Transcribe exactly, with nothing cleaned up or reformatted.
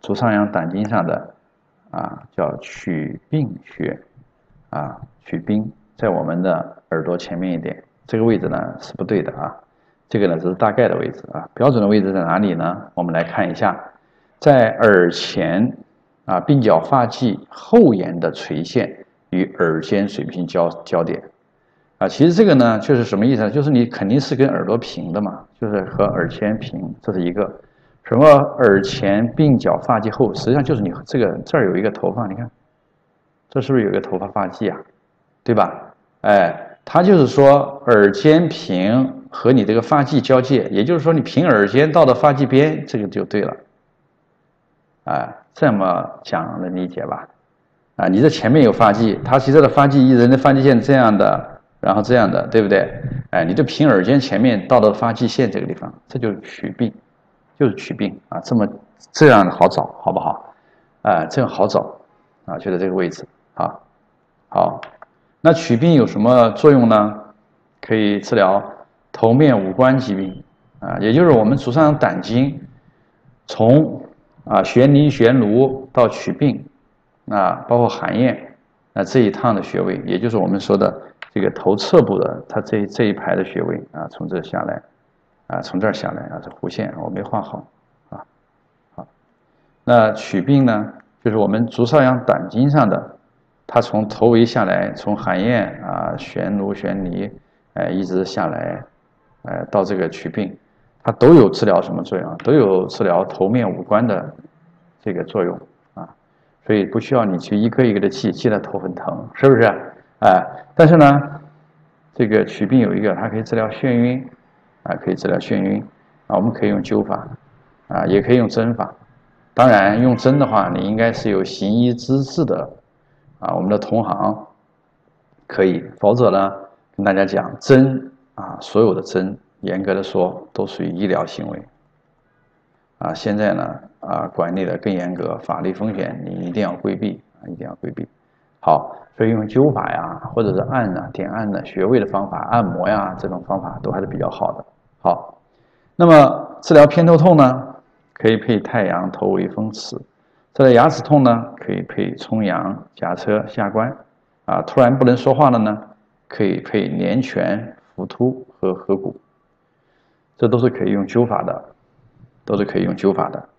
足上阳胆经上的啊，叫曲髌穴啊，曲髌在我们的耳朵前面一点，这个位置呢是不对的啊，这个呢只是大概的位置啊，标准的位置在哪里呢？我们来看一下，在耳前啊，鬓角发际后沿的垂线与耳尖水平交交点。啊，其实这个呢，就是什么意思呢？就是你肯定是跟耳朵平的嘛，就是和耳前平，这是一个。什么耳前鬓角发际后，实际上就是你这个这儿有一个头发，你看，这是不是有一个头发发际啊？对吧？哎，它就是说耳尖平和你这个发际交界，也就是说你平耳尖到的发际边，这个就对了。啊，这么讲能理解吧？啊，你这前面有发际，它其实的发际一人的发际线这样的。然后这样的，对不对？哎，你就凭耳尖前面到的发际线这个地方，这就是曲髌，就是曲髌啊，这么这样好找，好不好？啊，这样好找啊，就在这个位置啊。好，那曲髌有什么作用呢？可以治疗头面五官疾病啊，也就是我们足上阳胆经从啊悬泥悬颅到曲髌啊，包括含咽啊这一趟的穴位，也就是我们说的。这个头侧部的，它这这一排的穴位啊，从这下来，啊，从这儿下来啊，这弧线我没画好，啊，好，那曲髌呢，就是我们足上阳胆经上的，它从头围下来，从含咽啊、悬颅、悬泥，哎，一直下来，哎，到这个曲髌，它都有治疗什么作用？都有治疗头面五官的这个作用啊，所以不需要你去一个一个的记，记得头很疼，是不是？哎，但是呢，这个曲髌有一个，它可以治疗眩晕，啊，可以治疗眩晕，啊，我们可以用灸法，啊，也可以用针法。当然，用针的话，你应该是有行医资质的，啊，我们的同行可以，否则呢，跟大家讲，针啊，所有的针，严格的说，都属于医疗行为，啊，现在呢，啊，管理的更严格，法律风险你一定要规避，啊，一定要规避。好。所以用灸法呀，或者是按啊、点按的穴位的方法，按摩呀，这种方法都还是比较好的。好，那么治疗偏头痛呢，可以配太阳头维风池；治疗牙齿痛呢，可以配冲阳、夹车、下关。啊，突然不能说话了呢，可以配连泉、浮突和合谷。这都是可以用灸法的，都是可以用灸法的。